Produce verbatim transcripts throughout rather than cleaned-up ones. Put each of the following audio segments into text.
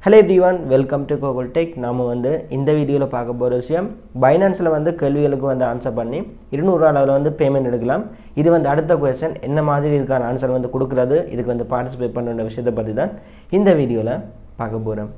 Hello everyone, welcome to Kokul Tech. நாம வந்து இந்த வீடியோல பார்க்க போற விஷயம் Binanceல வந்து கேள்விகளுக்கு வந்து ஆன்சர் பண்ணி இருநூறு அளவுல வந்து பேமெண்ட் எடுக்கலாம். இது வந்து அடுத்த क्वेश्चन என்ன மாதிரி இருக்கான ஆன்சர் வந்து கொடுக்கிறது இதுக்கு வந்து பார்ட்டிசிபேட் பண்ணற விஷயத்தை பத்தி தான் இந்த வீடியோல பார்க்க போறோம்.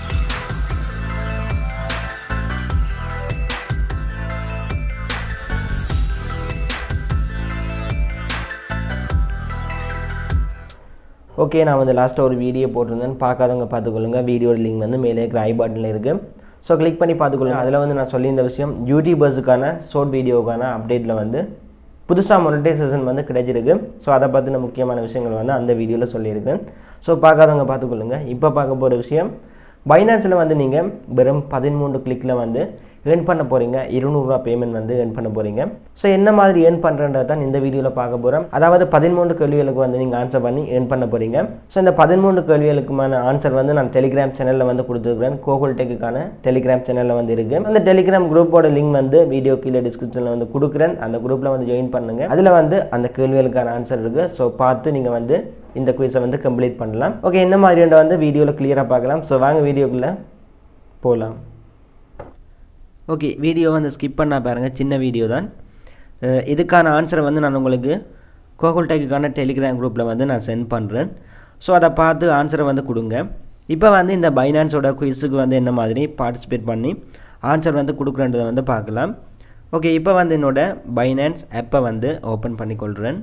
ஓகே நான் வந்து லாஸ்ட்டாக ஒரு வீடியோ போட்டிருந்தேன் பார்க்காதவங்க பார்த்துக்கொள்ளுங்க வீடியோட லிங்க் வந்து மேலே இருக்கிற ஐ பட்டனில் இருக்குது ஸோ கிளிக் பண்ணி பார்த்துக்கொள்ளுங்க அதில் வந்து நான் சொல்லியிருந்த விஷயம் யூடியூபர்ஸுக்கான ஷார்ட் வீடியோக்கான அப்டேட்டில் வந்து புதுசாக மொனடைசேஷன் வந்து கிடைச்சிருக்கு ஸோ அதை பற்றின முக்கியமான விஷயங்கள் வந்து அந்த வீடியோவில் சொல்லியிருக்கேன் ஸோ பார்க்காதவங்க பார்த்துக்கொள்ளுங்க இப்போ பார்க்க போகிற விஷயம் பைனான்ஸில் வந்து நீங்கள் வெறும் பதிமூன்று கிளிக்கில் வந்து ஏர்ன் பண்ண போகிறீங்க இருநூறுவா பேமெண்ட் வந்து ஏர்ன் பண்ண போகிறீங்க ஸோ என்ன மாதிரி ஏர்ன் பண்ணுறதை தான் இந்த வீடியோவில் பார்க்க போகிறோம் அதாவது பதிமூன்று கேள்விகளுக்கு வந்து நீங்கள் ஆன்சர் பண்ணி ஏர்ன் பண்ண போகிறீங்க ஸோ இந்த பதிமூன்று கேள்விகளுக்குமான ஆன்சர் வந்து நான் டெலிகிராம் சேனலில் வந்து கொடுத்துருக்கிறேன் கோகுல் டெக்குக்கான டெலிகிராம் சேனலில் வந்து இருக்குது அந்த டெலிகிராம் குரூப்போட லிங்க் வந்து வீடியோ கீழே டிஸ்கிரிப்ஷனில் வந்து கொடுக்குறேன் அந்த குரூப்பில் வந்து ஜாயின் பண்ணுங்கள் அதில் வந்து அந்த கேள்விகளுக்கான ஆன்சர் இருக்குது ஸோ பார்த்து நீங்கள் வந்து இந்த குவிஸை வந்து கம்ப்ளீட் பண்ணலாம் ஓகே என்ன மாதிரி வந்து வீடியோவில் கிளியராக பார்க்கலாம் ஸோ வாங்க வீடியோக்குள்ளே போகலாம் ஓகே வீடியோ வந்து ஸ்கிப் பண்ண பாருங்கள் சின்ன வீடியோ தான் இதுக்கான ஆன்சரை வந்து நான் உங்களுக்கு கோகுல் டெக்குக்கான டெலிகிராம் குரூப்பில் வந்து நான் சென்ட் பண்ணுறேன் ஸோ அதை பார்த்து ஆன்சரை வந்து கொடுங்க இப்போ வந்து இந்த பைனான்ஸோட குவிஸுக்கு வந்து என்ன மாதிரி பார்ட்டிசிபேட் பண்ணி ஆன்சர் வந்து கொடுக்குறன்றதை வந்து பார்க்கலாம் ஓகே இப்போ வந்து என்னோட பைனான்ஸ் ஆப்பை வந்து ஓப்பன் பண்ணிக்கொள்கிறேன்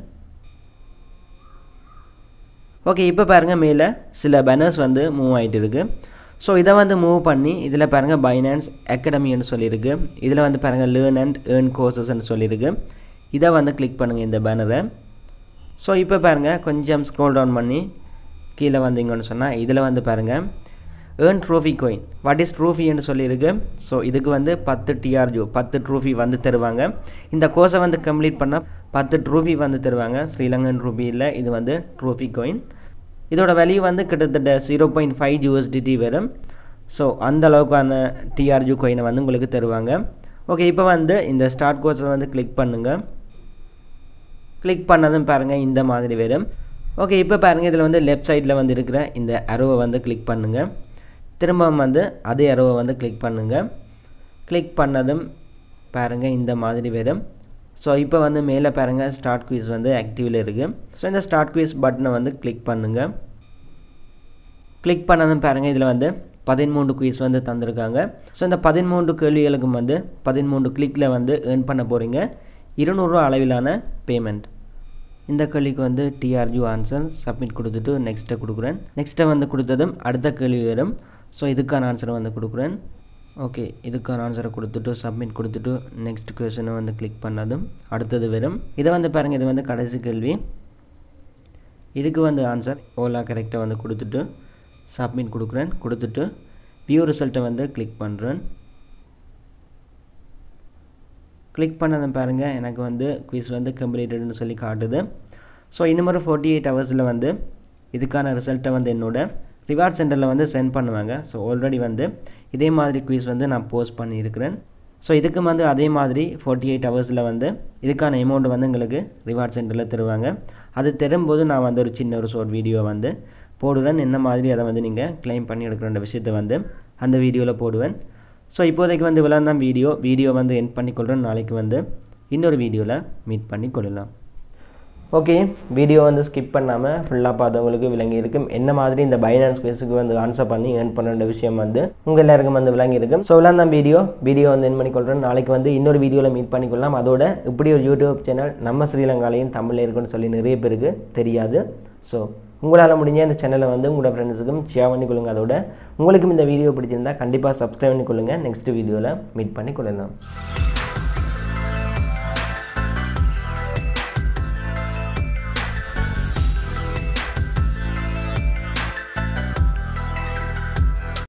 ஓகே இப்போ பாருங்கள் மேலே சில பேனர்ஸ் வந்து மூவ் ஆகிட்டு இருக்குது ஸோ இதை வந்து மூவ் பண்ணி இதில் பாருங்கள் பைனான்ஸ் அகாடமின்னு சொல்லியிருக்கு இதில் வந்து பாருங்கள் லேர்ன் அண்ட் ஏர்ன் கோர்சஸ்ன்னு சொல்லியிருக்கு இதை வந்து கிளிக் பண்ணுங்கள் இந்த பேனரை ஸோ இப்போ பாருங்கள் கொஞ்சம் ஸ்க்ரோல் டவுன் பண்ணி கீழே வந்தீங்கன்னு சொன்னால் இதில் வந்து பாருங்கள் earn trophy coin what is ட்ரோஃபின்னு சொல்லியிருக்கு ஸோ இதுக்கு வந்து பத்து டிஆர்ஜோ பத்து ட்ரோஃபி வந்து தருவாங்க இந்த கோர்ஸை வந்து கம்ப்ளீட் பண்ணால் பத்து ட்ரோஃபி வந்து தருவாங்க ஸ்ரீலங்கன் ரூபியில் இது வந்து ட்ரோஃபி கோயின் இதோட வேல்யூ வந்து கிட்டத்தட்ட ஜீரோ பாயிண்ட் ஃபைவ் யூஎஸ்டிடி வரும் ஸோ அந்த அளவுக்கான டிஆர்ஜி கோயினை வந்து உங்களுக்கு தருவாங்க ஓகே இப்போ வந்து இந்த ஸ்டார்ட் கோர்ஸில் வந்து கிளிக் பண்ணுங்கள் கிளிக் பண்ணதும் பாருங்கள் இந்த மாதிரி வரும் ஓகே இப்போ பாருங்கள் இதில் வந்து லெஃப்ட் சைடில் வந்து இருக்கிற இந்த அரோவை வந்து கிளிக் பண்ணுங்கள் திரும்பவும் வந்து அதே அரோவை வந்து கிளிக் பண்ணுங்கள் கிளிக் பண்ணதும் பாருங்கள் இந்த மாதிரி வரும் ஸோ இப்போ வந்து மேலே பாருங்கள் ஸ்டார்ட் குவிஸ் வந்து ஆக்டிவில் இருக்குது ஸோ இந்த ஸ்டார்ட் குவிஸ் பட்டனை வந்து கிளிக் பண்ணுங்கள் கிளிக் பண்ணதும் பாருங்கள் இதில் வந்து பதிமூன்று குவிஸ் வந்து தந்திருக்காங்க ஸோ இந்த பதிமூன்று கேள்விகளுக்கும் வந்து பதிமூன்று கிளிக்கில் வந்து ஏர்ன் பண்ண போகிறீங்க இருநூறுவா அளவிலான பேமெண்ட் இந்த கேள்விக்கு வந்து டிஆர்ஜி ஆன்சர் சப்மிட் கொடுத்துட்டு நெக்ஸ்ட்டை கொடுக்குறேன் நெக்ஸ்ட்டை வந்து கொடுத்ததும் அடுத்த கேள்வி வரும் ஸோ இதுக்கான ஆன்சரை வந்து கொடுக்குறேன் ஓகே இதுக்கான ஆன்சரை கொடுத்துட்டு சப்மிட் கொடுத்துட்டு நெக்ஸ்ட் கொஸ்டினை வந்து கிளிக் பண்ணதும் அடுத்தது வரும் இதை வந்து பாருங்கள் இது வந்து கடைசி கேள்வி இதுக்கு வந்து ஆன்சர் ஓலா கரெக்டாக வந்து கொடுத்துட்டு சப்மிட் கொடுக்குறேன் கொடுத்துட்டு வியூ ரிசல்ட்டை வந்து கிளிக் பண்ணுறேன் கிளிக் பண்ணதும் பாருங்கள் எனக்கு வந்து குவிஸ் வந்து கம்ப்ளீட்டட்னு சொல்லி காட்டுது ஸோ இன்னும் ஒரு ஃபோர்ட்டி எயிட் ஹவர்ஸில் வந்து இதுக்கான ரிசல்ட்டை வந்து என்னோட ரிவார்ட் சென்டரில் வந்து சென்ட் பண்ணுவாங்க ஸோ ஆல்ரெடி வந்து இதே மாதிரி குவிஸ் வந்து நான் போஸ்ட் பண்ணியிருக்கிறேன் ஸோ இதுக்கு வந்து அதே மாதிரி ஃபோர்ட்டி எயிட் ஹவர்ஸில் வந்து இதுக்கான அமௌண்ட் வந்து எங்களுக்கு ரிவார்ட் சென்டரில் தருவாங்க அது தரும்போது நான் வந்து ஒரு சின்ன ஒரு ஷார்ட் வீடியோ வந்து போடுவேன் என்ன மாதிரி அதை வந்து நீங்கள் கிளைம் பண்ணி எடுக்கிற விஷயத்தை வந்து அந்த வீடியோவில் போடுவேன் ஸோ இப்போதைக்கு வந்து இவ்வளோ தான் வீடியோ வீடியோ வந்து எண்ட் பண்ணிக்கொள்கிறேன் நாளைக்கு வந்து இன்னொரு வீடியோவில் மீட் பண்ணி கொள்ளலாம் ஓகே வீடியோ வந்து ஸ்கிப் பண்ணாமல் ஃபுல்லாக பார்த்தவங்களுக்கு விளங்கி இருக்கும் என்ன மாதிரி இந்த பைனான்ஸ் குவிஸுக்கு வந்து ஆன்சர் பண்ணி ஏர்ன் பண்ணுற விஷயம் வந்து உங்கள் எல்லாருக்கும் வந்து விளங்கி இருக்கும் ஸோ இவ்வளோ தான் வீடியோ வீடியோ வந்து என் பண்ணிக்கொள்கிறேன் நாளைக்கு வந்து இன்னொரு வீடியோவில் மீட் பண்ணிக்கொள்ளலாம் அதோட இப்படி ஒரு யூடியூப் சேனல் நம்ம ஸ்ரீலங்காலையும் தமிழில் இருக்குன்னு சொல்லி நிறைய பேருக்கு தெரியாது ஸோ உங்களால் முடிஞ்ச இந்த சேனலை வந்து உங்களோட ஃப்ரெண்ட்ஸுக்கும் ஷேர் பண்ணிக்கொள்ளுங்க அதோட உங்களுக்கும் இந்த வீடியோ பிடிச்சிருந்தால் கண்டிப்பாக சப்ஸ்கிரைப் பண்ணிக்கொள்ளுங்கள் நெக்ஸ்ட் வீடியோவில் மீட் பண்ணிக்கொள்ளலாம்